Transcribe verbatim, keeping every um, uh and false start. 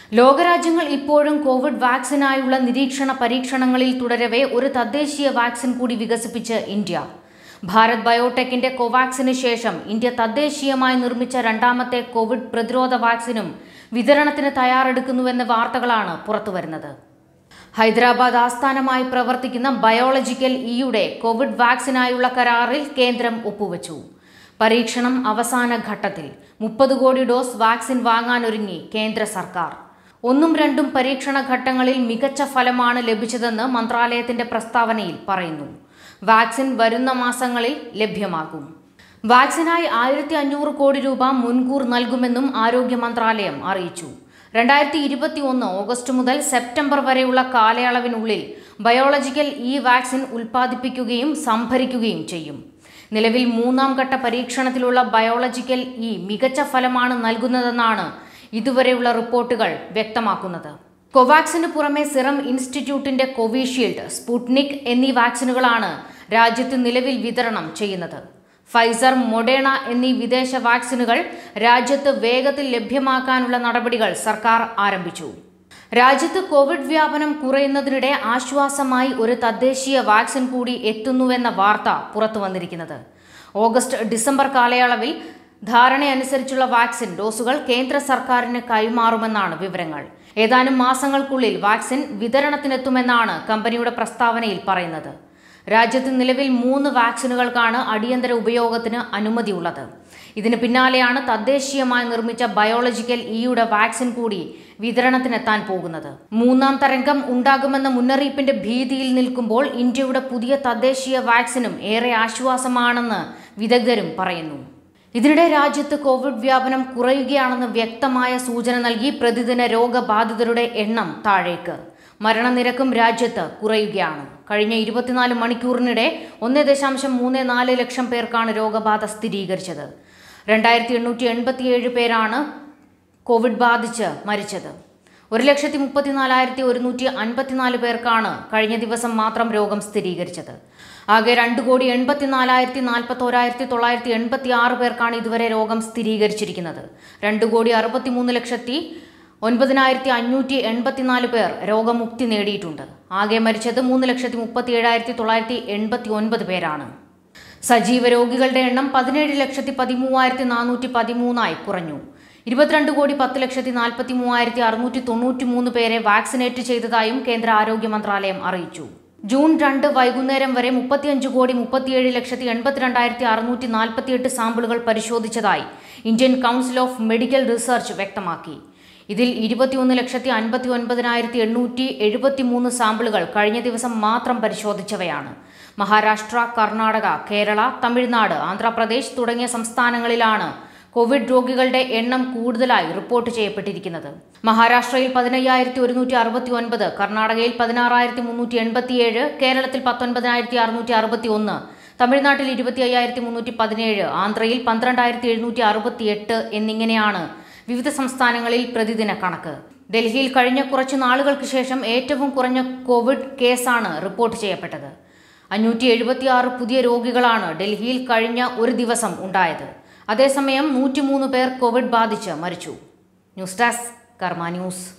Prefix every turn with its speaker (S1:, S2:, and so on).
S1: ലോകരാജ്യങ്ങൾ ഇപ്പോഴും കോവിഡ് വാക്സിനായുള്ള നിരീക്ഷണ പരീക്ഷണങ്ങളിൽ തുടരവേ ഒരു തദ്ദേശീയ വാക്സിൻ കൂടി വികസിപ്പിച്ച് ഇന്ത്യ. ഭാരത് ബയോടെക്കിന്റെ കോവാക്സിന് ശേഷം ഇന്ത്യ തദ്ദേശീയമായി നിർമ്മിച്ച രണ്ടാമത്തെ കോവിഡ് പ്രതിരോധ വാക്സിനും വിതരണത്തിന് തയ്യാറെടുക്കുന്നുവെന്ന വാർത്തകളാണ് പുറത്തുവരുന്നത്. ഹൈദരാബാദ് ആസ്ഥാനമായി പ്രവർത്തിക്കുന്ന ബയോളജിക്കൽ ഇയുടെ കോവിഡ് വാക്സിനായുള്ള കരാറിൽ കേന്ദ്രം ഒപ്പുവച്ചു. പരീക്ഷണം അവസാന ഘട്ടത്തിൽ. മുപ്പത് കോടി ഡോസ് വാക്സിൻ വാങ്ങാനൊരുങ്ങി കേന്ദ്ര സർക്കാർ. ഒന്നും രണ്ടും പരീക്ഷണ ഘട്ടങ്ങളിൽ മികച്ച ഫലമാണ് ലഭിച്ചതെന്ന് മന്ത്രാലയത്തിന്റെ പ്രസ്താവനയിൽ പറയുന്നു. വാക്സിൻ വരുന്ന മാസങ്ങളിൽ ലഭ്യമാകും. വാക്സിനായി ആയിരത്തി അഞ്ഞൂറ് കോടി രൂപ മുൻകൂർ നൽകുമെന്നും ആരോഗ്യ മന്ത്രാലയം അറിയിച്ചു. രണ്ടായിരത്തി ഇരുപത്തി ഒന്ന് ഓഗസ്റ്റ് മുതൽ സെപ്റ്റംബർ വരെയുള്ള കാലയളവിനുള്ളിൽ ബയോളജിക്കൽ ഇ വാക്സിൻ ഉൽപ്പാദിപ്പിക്കുകയും സംഭരിക്കുകയും ചെയ്യും. നിലവിൽ മൂന്നാം ഘട്ട പരീക്ഷണത്തിലുള്ള ബയോളജിക്കൽ ഇ മികച്ച ഫലമാണ് നൽകുന്നതെന്നാണ് ഇതുവരെയുള്ള റിപ്പോർട്ടുകൾ വ്യക്തമാക്കുന്നത്. കോവാക്സിന് പുറമെ സിറം ഇൻസ്റ്റിറ്റ്യൂട്ടിന്റെ കോവിഷീൽഡ്, സ്പുട്നിക് എന്നീ വാക്സിനുകളാണ് രാജ്യത്ത് നിലവിൽ വിതരണം ചെയ്യുന്നത്. ഫൈസർ, മൊഡേണ എന്നീ വിദേശ വാക്സിനുകൾ രാജ്യത്ത് വേഗത്തിൽ ലഭ്യമാക്കാനുള്ള നടപടികൾ സർക്കാർ ആരംഭിച്ചു. രാജ്യത്ത് കോവിഡ് വ്യാപനം കുറയുന്നതിനിടെ ആശ്വാസമായി ഒരു തദ്ദേശീയ വാക്സിൻ കൂടി എത്തുന്നുവെന്ന വാർത്ത പുറത്തു വന്നിരിക്കുന്നത്. ഓഗസ്റ്റ് ഡിസംബർ കാലയളവിൽ ധാരണയനുസരിച്ചുള്ള വാക്സിൻ ഡോസുകൾ കേന്ദ്ര സർക്കാരിന് കൈമാറുമെന്നാണ് വിവരങ്ങൾ. ഏതാനും മാസങ്ങൾക്കുള്ളിൽ വാക്സിൻ വിതരണത്തിനെത്തുമെന്നാണ് കമ്പനിയുടെ പ്രസ്താവനയിൽ പറയുന്നത്. രാജ്യത്ത് നിലവിൽ മൂന്ന് വാക്സിനുകൾക്കാണ് അടിയന്തര ഉപയോഗത്തിന് അനുമതിയുള്ളത്. ഇതിന് പിന്നാലെയാണ് തദ്ദേശീയമായി നിർമ്മിച്ച ബയോളജിക്കൽ ഇയുടെ വാക്സിൻ കൂടി വിതരണത്തിനെത്താൻ പോകുന്നത്. മൂന്നാം തരംഗം ഉണ്ടാകുമെന്ന മുന്നറിയിപ്പിന്റെ ഭീതിയിൽ നിൽക്കുമ്പോൾ ഇന്ത്യയുടെ പുതിയ തദ്ദേശീയ വാക്സിനും ഏറെ ആശ്വാസമാണെന്ന് വിദഗ്ധരും പറയുന്നു. ഇതിനിടെ രാജ്യത്ത് കോവിഡ് വ്യാപനം കുറയുകയാണെന്ന് വ്യക്തമായ സൂചന നൽകി പ്രതിദിന രോഗബാധിതരുടെ എണ്ണം താഴേക്ക്. മരണനിരക്കും രാജ്യത്ത് കുറയുകയാണ്. കഴിഞ്ഞ ഇരുപത്തിനാല് മണിക്കൂറിനിടെ ഒന്ന് ദശാംശം മൂന്ന് നാല് ലക്ഷം പേർക്കാണ് രോഗബാധ സ്ഥിരീകരിച്ചത്. രണ്ടായിരത്തി എണ്ണൂറ്റി എൺപത്തിയേഴ് പേരാണ് കോവിഡ് ബാധിച്ച് മരിച്ചത്. ഒരു ലക്ഷത്തി മുപ്പത്തിനാലായിരത്തി ഒരുന്നൂറ്റി അൻപത്തിനാല് പേർക്കാണ് കഴിഞ്ഞ ദിവസം മാത്രം രോഗം സ്ഥിരീകരിച്ചത്. ആകെ രണ്ട് കോടി എൺപത്തിനാലായിരത്തി നാൽപ്പത്തോരായിരത്തി തൊള്ളായിരത്തി എൺപത്തി ആറ് പേർക്കാണ് ഇതുവരെ രോഗം സ്ഥിരീകരിച്ചിരിക്കുന്നത്. രണ്ട് കോടി അറുപത്തി മൂന്ന് ലക്ഷത്തി ഒൻപതിനായിരത്തി അഞ്ഞൂറ്റി എൺപത്തിനാല് പേർ രോഗമുക്തി നേടിയിട്ടുണ്ട്. ആകെ മരിച്ചത് മൂന്ന് ലക്ഷത്തി മുപ്പത്തി ഏഴായിരത്തി തൊള്ളായിരത്തി എൺപത്തി ഒൻപത് പേരാണ്. സജീവ രോഗികളുടെ എണ്ണം പതിനേഴ് ലക്ഷത്തി പതിമൂവായിരത്തി നാനൂറ്റി പതിമൂന്നായി കുറഞ്ഞു. ഇരുപത്തിരണ്ട് കോടി പത്ത് ലക്ഷത്തി നാൽപ്പത്തി മൂവായിരത്തി അറുന്നൂറ്റി തൊണ്ണൂറ്റി മൂന്ന് പേരെ വാക്സിനേറ്റ് ചെയ്തതായും കേന്ദ്ര ആരോഗ്യ മന്ത്രാലയം അറിയിച്ചു. ജൂൺ രണ്ട് വൈകുന്നേരം വരെ മുപ്പത്തിയഞ്ച് കോടി മുപ്പത്തിയേഴ് ലക്ഷത്തി എൺപത്തിരണ്ടായിരത്തി അറുന്നൂറ്റി നാൽപ്പത്തിയെട്ട് സാമ്പിളുകൾ പരിശോധിച്ചതായി Indian council of medical research വ്യക്തമാക്കി. ഇതിൽ ഇരുപത്തിയൊന്ന് ലക്ഷത്തി അൻപത്തി ഒൻപതിനായിരത്തി എണ്ണൂറ്റി എഴുപത്തി മൂന്ന് സാമ്പിളുകൾ കഴിഞ്ഞ ദിവസം മാത്രം പരിശോധിച്ചവയാണ്. മഹാരാഷ്ട്ര, കർണാടക, കേരള, തമിഴ്നാട്, ആന്ധ്രാപ്രദേശ് തുടങ്ങിയ സംസ്ഥാനങ്ങളിലാണ് കോവിഡ് രോഗികളുടെ എണ്ണം കൂടുതലായി റിപ്പോർട്ട് ചെയ്യപ്പെട്ടിരിക്കുന്നത്. മഹാരാഷ്ട്രയിൽ പതിനയ്യായിരത്തി ഒരുന്നൂറ്റി അറുപത്തി ഒൻപത്, കർണാടകയിൽ പതിനാറായിരത്തി മുന്നൂറ്റി എൺപത്തിയേഴ്, കേരളത്തിൽ പത്തൊൻപതിനായിരത്തി അറുന്നൂറ്റി അറുപത്തി ഒന്ന്, തമിഴ്നാട്ടിൽ ഇരുപത്തി അയ്യായിരത്തി മുന്നൂറ്റി പതിനേഴ്, ആന്ധ്രയിൽ പന്ത്രണ്ടായിരത്തി എഴുന്നൂറ്റി അറുപത്തി എട്ട് എന്നിങ്ങനെയാണ് വിവിധ സംസ്ഥാനങ്ങളിൽ പ്രതിദിന കണക്ക്. ഡൽഹിയിൽ കഴിഞ്ഞ കുറച്ചു നാളുകൾക്ക് ശേഷം ഏറ്റവും കുറഞ്ഞ കോവിഡ് കേസാണ് റിപ്പോർട്ട് ചെയ്യപ്പെട്ടത്. അഞ്ഞൂറ്റി എഴുപത്തി ആറ് പുതിയ രോഗികളാണ് ഡൽഹിയിൽ കഴിഞ്ഞ ഒരു ദിവസം ഉണ്ടായത്. അതേസമയം നൂറ്റിമൂന്ന് പേർ കോവിഡ് ബാധിച്ച് മരിച്ചു. News desk Karma news.